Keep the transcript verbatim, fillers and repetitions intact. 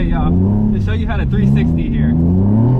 Okay, y'all, to show you how to three sixty here.